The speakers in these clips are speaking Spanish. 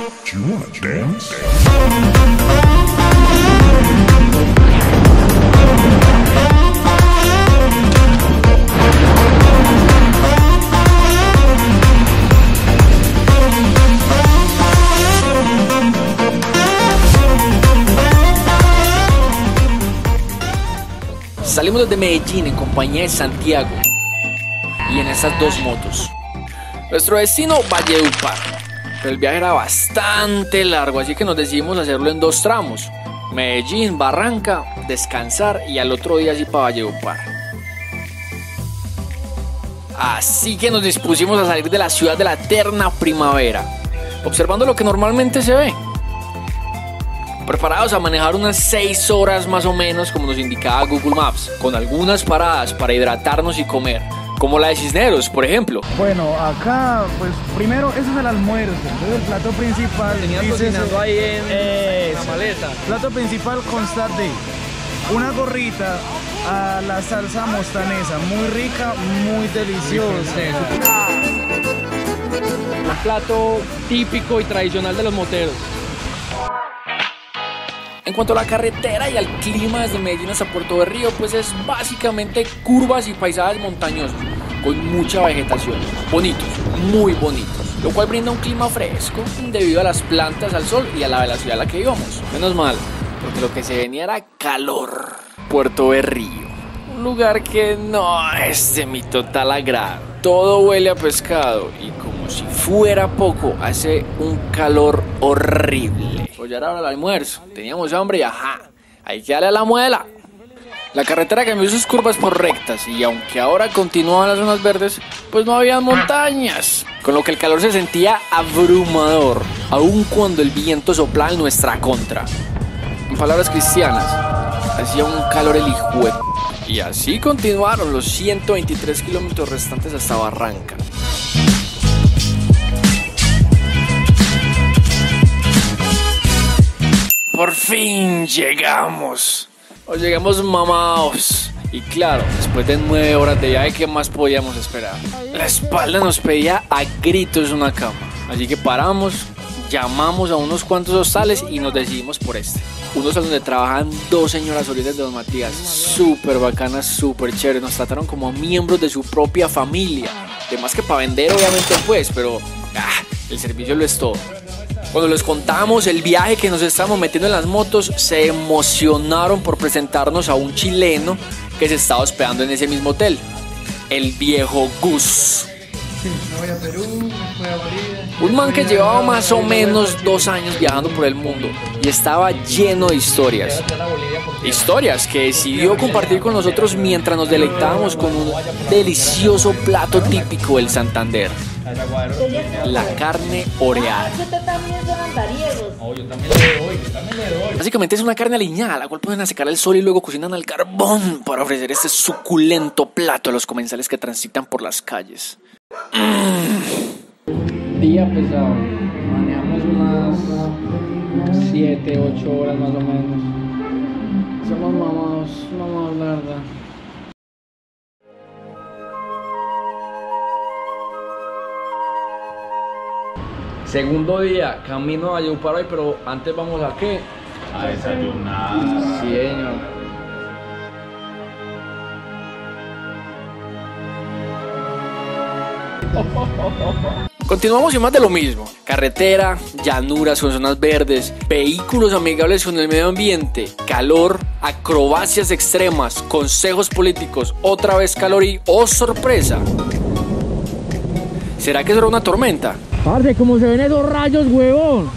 Do you wanna dance? Salimos desde Medellín en compañía de Santiago y en estas dos motos. Nuestro destino, Valledupar. Pero el viaje era bastante largo, así que nos decidimos hacerlo en dos tramos. Medellín, Barranca, descansar y al otro día sí para Valledupar. Así que nos dispusimos a salir de la ciudad de la eterna primavera, observando lo que normalmente se ve. Preparados a manejar unas 6 horas más o menos como nos indicaba Google Maps, con algunas paradas para hidratarnos y comer, como la de Cisneros, por ejemplo. Bueno, acá, pues primero, ese es el almuerzo, entonces el plato principal... Tenía cocinando ahí en la maleta. El plato principal consta de una gorrita a la salsa mostanesa, muy rica, muy deliciosa. Un plato típico y tradicional de los moteros. En cuanto a la carretera y al clima desde Medellín hasta Puerto de Río, pues es básicamente curvas y paisajes montañosos, con mucha vegetación, bonitos, muy bonitos, lo cual brinda un clima fresco debido a las plantas, al sol y a la velocidad a la que íbamos. Menos mal, porque lo que se venía era calor. Puerto de Río, un lugar que no es de mi total agrado. Todo huele a pescado y como si fuera poco, hace un calor horrible. Pues ya era hora del almuerzo, teníamos hambre y ajá, hay que darle a la muela. La carretera cambió sus curvas por rectas y aunque ahora continuaban las zonas verdes, pues no había montañas, con lo que el calor se sentía abrumador, aun cuando el viento soplaba en nuestra contra. En palabras cristianas, hacía un calor el hijuepu. Y así continuaron los 123 kilómetros restantes hasta Barranca. Por fin llegamos. O llegamos mamados. Y claro, después de 9 horas de viaje, ¿qué más podíamos esperar? La espalda nos pedía a gritos una cama. Así que paramos, llamamos a unos cuantos hostales y nos decidimos por este. Un hostal donde trabajan 2 señoras orientes de Don Matías, súper bacanas, súper chéveres. Nos trataron como miembros de su propia familia. Además que para vender obviamente pues, pero el servicio lo es todo. Cuando les contamos el viaje que nos estábamos metiendo en las motos, se emocionaron por presentarnos a un chileno que se estaba hospedando en ese mismo hotel, el viejo Gus. Me voy a Perú, me voy a Bolivia. Un man que llevaba más o menos 2 años viajando por el mundo y estaba lleno de historias. Historias que decidió compartir con nosotros mientras nos deleitábamos con un delicioso plato típico del Santander. La carne oreada. Básicamente es una carne aliñada, la cual pueden secar al sol y luego cocinan al carbón para ofrecer este suculento plato a los comensales que transitan por las calles. Día pesado. Manejamos unas 7, 8 horas más o menos. Somos mamados, la verdad. Segundo día, camino a Valledupar hoy, pero antes vamos a ¿qué? A desayunar. Sí, señor. Continuamos y más de lo mismo. Carretera, llanuras con zonas verdes, vehículos amigables con el medio ambiente, calor, acrobacias extremas, consejos políticos, otra vez calor y ¡oh sorpresa! ¿Será que será una tormenta? Parce, como se ven esos rayos, huevón.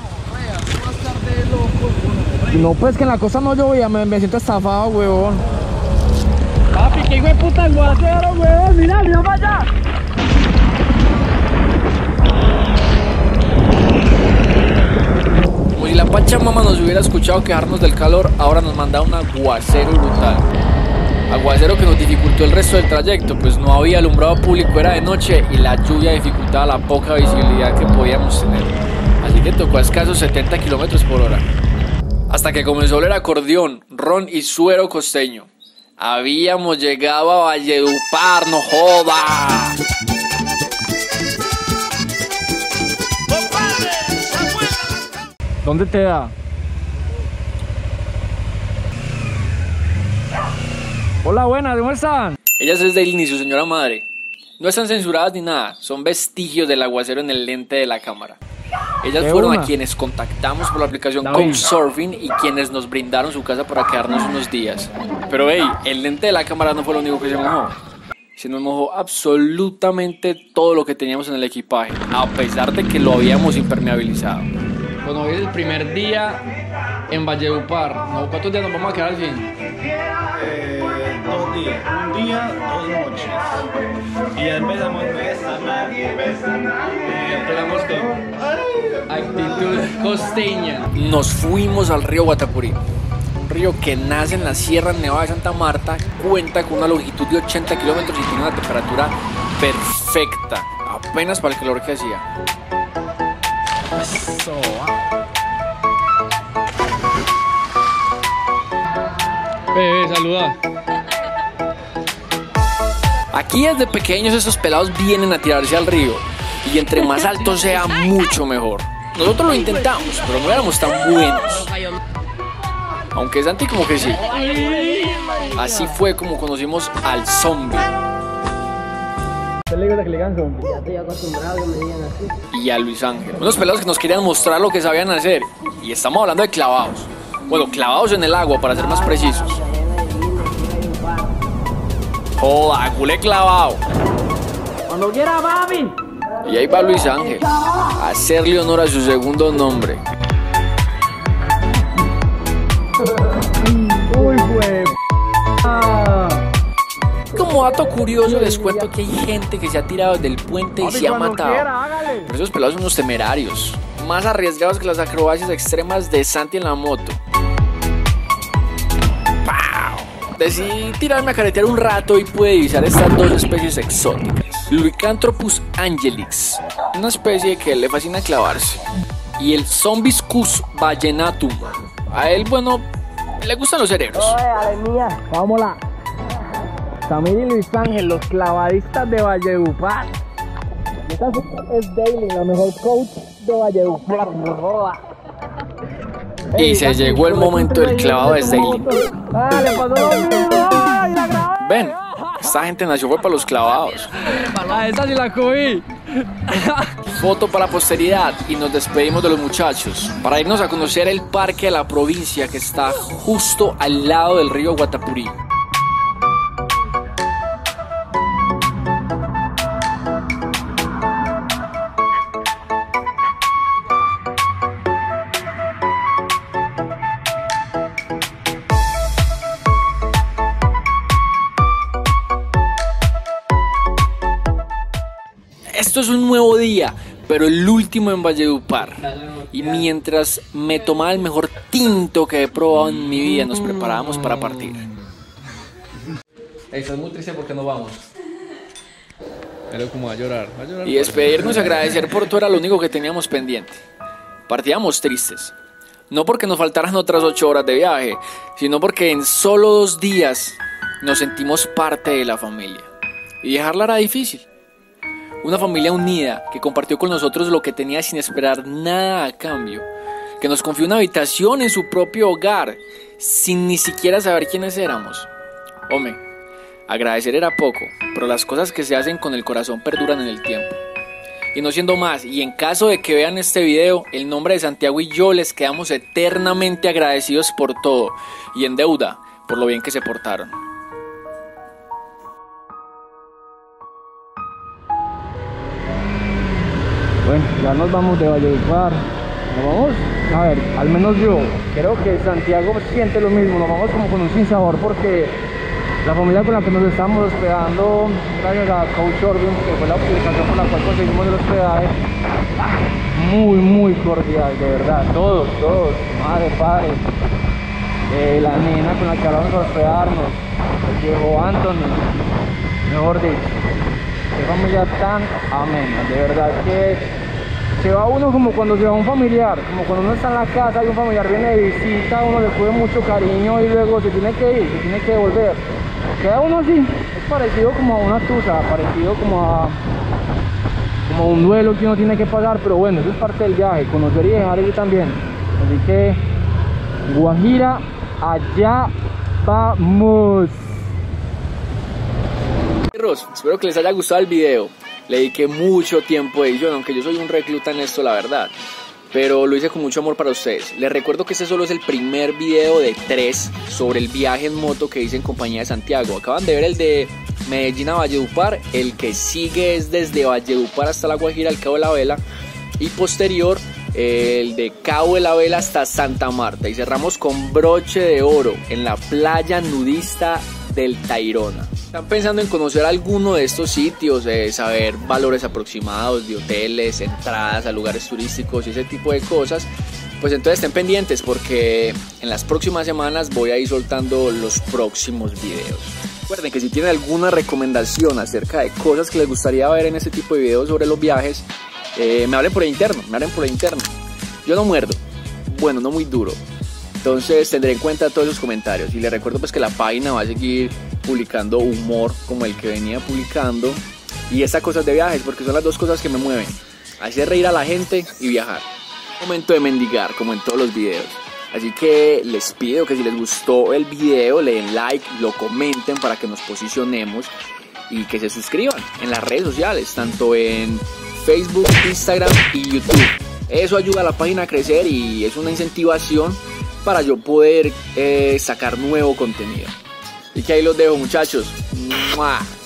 No, pues que en la costa no llovía, me siento estafado, huevón. Papi, que hijo de puta aguacero, huevón. Mira para allá. Como si la Pachamama nos hubiera escuchado quejarnos del calor, ahora nos manda un aguacero brutal. Aguacero que nos dificultó el resto del trayecto, pues no había alumbrado público, era de noche y la lluvia dificultaba la poca visibilidad que podíamos tener. Así que tocó a escasos 70 kilómetros por hora. Hasta que comenzó el acordeón, ron y suero costeño. Habíamos llegado a Valledupar, no joda. ¿Dónde te da? Hola, buenas, ¿cómo están? Ellas desde el inicio, señora madre. No están censuradas ni nada, son vestigios del aguacero en el lente de la cámara. Ellas fueron a quienes contactamos por la aplicación Couchsurfing y quienes nos brindaron su casa para quedarnos unos días. Pero hey, el lente de la cámara no fue lo único que se mojó. Se nos mojó absolutamente todo lo que teníamos en el equipaje, a pesar de que lo habíamos impermeabilizado. Bueno, hoy es el primer día en Valledupar. ¿No? ¿Cuántos días nos vamos a quedar al fin? 2 días. Un día, 2 noches. Y ya empezamos empezamos con actitud costeña. Nos fuimos al río Guatapurí. Un río que nace en la Sierra Nevada de Santa Marta, cuenta con una longitud de 80 kilómetros y tiene una temperatura perfecta, apenas para el calor que hacía. Bebé, saluda. Aquí desde pequeños esos pelados vienen a tirarse al río y entre más alto sea mucho mejor. Nosotros lo intentamos, pero no éramos tan buenos. Aunque Santi como que sí. Así fue como conocimos al zombie. Ya estoy acostumbrado que me digan así. Y a Luis Ángel. Unos pelados que nos querían mostrar lo que sabían hacer. Y estamos hablando de clavados. Bueno, clavados en el agua para ser más precisos. Joda, culé clavado. Cuando quiera, papi. Y ahí va Luis Ángel a hacerle honor a su segundo nombre. Uy, güey. Como dato curioso les cuento que hay gente que se ha tirado del puente y se ha matado. Pero esos pelados son unos temerarios, más arriesgados que las acrobacias extremas de Santi en la moto. ¡Pau! Decidí tirarme a caretear un rato y pude divisar estas dos especies exóticas. Lycanthropus angelix, una especie que le fascina clavarse, y el Zombiscus vallenatum. A él, bueno, le gustan los cerebros. Oye, mía, vámonos. Samir y Luis Ángel, los clavadistas de Valledupar. Esta es Daily, la mejor coach de Valledupar. Y se llegó el momento del clavado desde ahí. Ah, le pasó lo mismo. Ay, la grabé. Ven, esta gente nació fue para los clavados. A esa sí la cogí. Foto para la posteridad y nos despedimos de los muchachos para irnos a conocer el parque de la provincia que está justo al lado del río Guatapurí. Esto es un nuevo día, pero el último en Valledupar. Y mientras me tomaba el mejor tinto que he probado en mi vida, nos preparábamos para partir. Estás muy triste porque no vamos. Pero como va a llorar. Y despedirnos y agradecer por todo era lo único que teníamos pendiente. Partíamos tristes. No porque nos faltaran otras 8 horas de viaje, sino porque en solo 2 días nos sentimos parte de la familia. Y dejarla era difícil. Una familia unida que compartió con nosotros lo que tenía sin esperar nada a cambio. Que nos confió una habitación en su propio hogar, sin ni siquiera saber quiénes éramos. Hombre, agradecer era poco, pero las cosas que se hacen con el corazón perduran en el tiempo. Y no siendo más, y en caso de que vean este video, el nombre de Santiago y yo les quedamos eternamente agradecidos por todo, y en deuda por lo bien que se portaron. Bueno, ya nos vamos de Valledupar. Nos vamos, a ver, al menos yo creo que Santiago siente lo mismo. Nos vamos como con un sinsabor porque la familia con la que nos estamos hospedando, gracias a Couchsurfing, que fue la aplicación con la cual conseguimos el hospedaje, muy cordial, de verdad. Todos, madre, padre, la nena con la que vamos a hospedarnos, el viejo Anthony, mejor dicho. Qué familia tan amena, de verdad que se va uno como cuando se va un familiar, como cuando uno está en la casa y un familiar viene de visita, uno le coge mucho cariño y luego se tiene que ir, se tiene que volver. Queda uno así, es parecido como a una tusa, parecido como a un duelo que uno tiene que pasar, pero bueno, eso es parte del viaje, conocer y dejar ir también. Así que Guajira, allá vamos. Perros, espero que les haya gustado el video. Le dediqué mucho tiempo de edición, aunque yo soy un recluta en esto, la verdad. Pero lo hice con mucho amor para ustedes. Les recuerdo que este solo es el primer video de 3 sobre el viaje en moto que hice en compañía de Santiago. Acaban de ver el de Medellín a Valledupar. El que sigue es desde Valledupar hasta La Guajira, al Cabo de la Vela. Y posterior, el de Cabo de la Vela hasta Santa Marta. Y cerramos con broche de oro en la playa nudista del Tayrona. ¿Están pensando en conocer alguno de estos sitios, saber valores aproximados de hoteles, entradas a lugares turísticos y ese tipo de cosas? Pues entonces estén pendientes, porque en las próximas semanas voy a ir soltando los próximos videos. Recuerden que si tienen alguna recomendación acerca de cosas que les gustaría ver en este tipo de videos sobre los viajes, me hablen por el interno, Yo no muerdo, bueno, no muy duro. Entonces tendré en cuenta todos esos comentarios. Y les recuerdo pues que la página va a seguir publicando humor como el que venía publicando, y estas cosas de viajes, porque son las dos cosas que me mueven: hacer reír a la gente y viajar. Momento de mendigar, como en todos los videos. Así que les pido que si les gustó el video, le den like, lo comenten para que nos posicionemos, y que se suscriban en las redes sociales, tanto en Facebook, Instagram y YouTube. Eso ayuda a la página a crecer y es una incentivación para yo poder sacar nuevo contenido. Y que ahí los dejo, muchachos. ¡Mua!